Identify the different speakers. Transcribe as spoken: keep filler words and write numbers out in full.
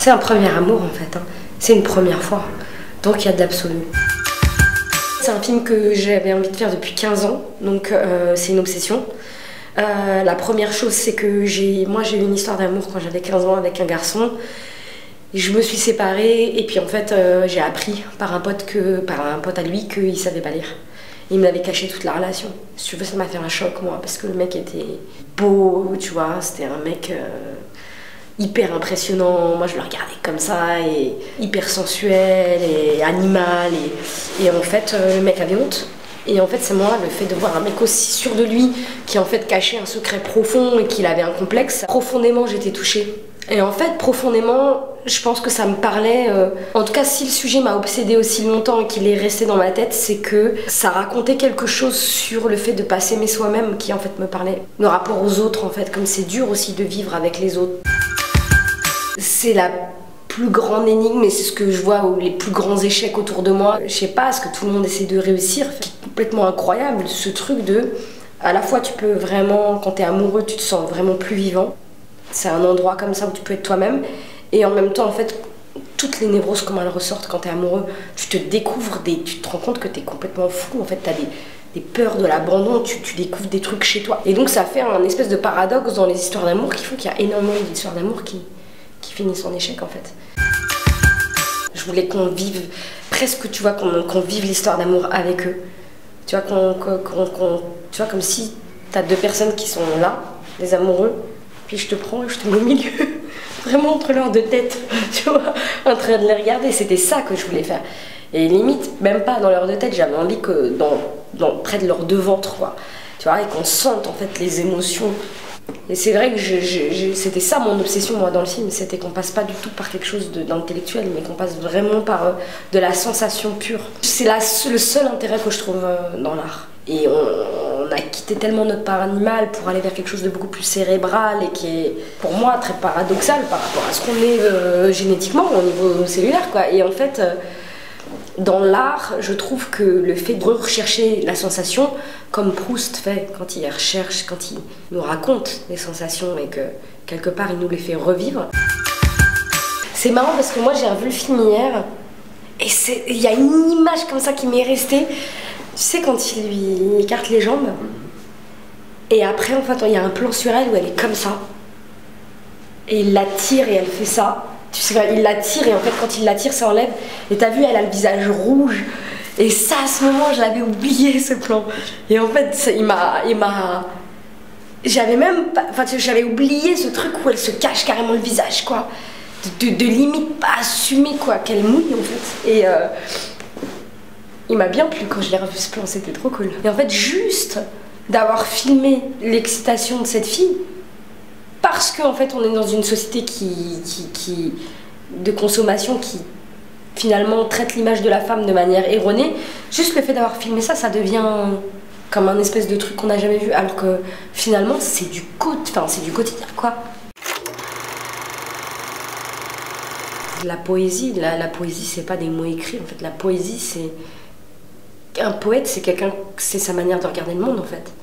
Speaker 1: C'est un premier amour en fait, hein. C'est une première fois, donc il y a de l'absolu. C'est un film que j'avais envie de faire depuis quinze ans, donc euh, c'est une obsession. Euh, la première chose, c'est que j'ai, moi j'ai eu une histoire d'amour quand j'avais quinze ans avec un garçon. Je me suis séparée et puis en fait euh, j'ai appris par un pote que, par un pote à lui qu'il savait pas lire. Il m'avait caché toute la relation. Si tu veux, ça m'a fait un choc moi, parce que le mec était beau, tu vois, c'était un mec euh, hyper impressionnant. Moi je le regardais comme ça, et hyper sensuel et animal, et, et en fait euh, le mec avait honte. Et en fait c'est moi, le fait de voir un mec aussi sûr de lui, qui en fait cachait un secret profond et qu'il avait un complexe, profondément j'étais touchée. Et en fait profondément, je pense que ça me parlait, euh... en tout cas si le sujet m'a obsédée aussi longtemps et qu'il est resté dans ma tête, c'est que ça racontait quelque chose sur le fait de pas s'aimer soi-même qui en fait me parlait. Le rapport aux autres en fait, comme c'est dur aussi de vivre avec les autres. C'est la plus grande énigme et c'est ce que je vois, les plus grands échecs autour de moi. Je sais pas, ce que tout le monde essaie de réussir, qui est complètement incroyable, ce truc de, à la fois tu peux vraiment, quand t'es amoureux, tu te sens vraiment plus vivant. C'est un endroit comme ça où tu peux être toi-même, et en même temps en fait, toutes les névroses comment elles ressortent quand t'es amoureux, tu te découvres, des, tu te rends compte que t'es complètement fou, en fait t'as des, des peurs de l'abandon, tu, tu découvres des trucs chez toi. Et donc ça fait un espèce de paradoxe dans les histoires d'amour qui font qu'il y a énormément d'histoires d'amour qui qui finissent en échec en fait. Je voulais qu'on vive, presque tu vois, qu'on qu'on vive l'histoire d'amour avec eux. Tu vois, qu'on, qu'on, qu'on, tu vois, comme si t'as deux personnes qui sont là, des amoureux, puis je te prends et je te mets au milieu, vraiment entre leurs deux têtes, tu vois, en train de les regarder. C'était ça que je voulais faire. Et limite, même pas dans leurs deux têtes, j'avais envie que dans, dans, près de leurs deux ventres, quoi. Tu vois, et qu'on sente en fait les émotions. Et c'est vrai que je, je, je, c'était ça mon obsession moi dans le film, c'était qu'on passe pas du tout par quelque chose d'intellectuel, mais qu'on passe vraiment par euh, de la sensation pure. C'est le seul intérêt que je trouve euh, dans l'art. Et on, on a quitté tellement notre part animale pour aller vers quelque chose de beaucoup plus cérébral et qui est pour moi très paradoxal par rapport à ce qu'on est euh, génétiquement au niveau cellulaire, quoi. Et en fait, euh, dans l'art, je trouve que le fait de rechercher la sensation, comme Proust fait quand il recherche, quand il nous raconte les sensations et que quelque part il nous les fait revivre. C'est marrant parce que moi j'ai revu le film hier et il y a une image comme ça qui m'est restée. Tu sais, quand il lui écarte les jambes et après en fait il y a un plan sur elle où elle est comme ça et il la tire et elle fait ça. Tu sais, il la tire et en fait quand il la tire ça enlève, et t'as vu, elle a le visage rouge, et ça à ce moment je l'avais oublié ce plan, et en fait ça, il m'a il m'a j'avais même pas, enfin j'avais oublié ce truc où elle se cache carrément le visage, quoi, de, de, de limite pas assumer, quoi, qu'elle mouille en fait. Et euh, il m'a bien plu quand je l'ai revu ce plan, c'était trop cool. Et en fait juste d'avoir filmé l'excitation de cette fille, parce qu'en fait on est dans une société qui, qui, qui, de consommation qui finalement traite l'image de la femme de manière erronée, juste le fait d'avoir filmé ça, ça devient comme un espèce de truc qu'on n'a jamais vu, alors que finalement c'est du, enfin, c'est du quotidien, quoi. La poésie, la, la poésie c'est pas des mots écrits, en fait la poésie c'est... Un poète c'est quelqu'un, c'est sa manière de regarder le monde en fait.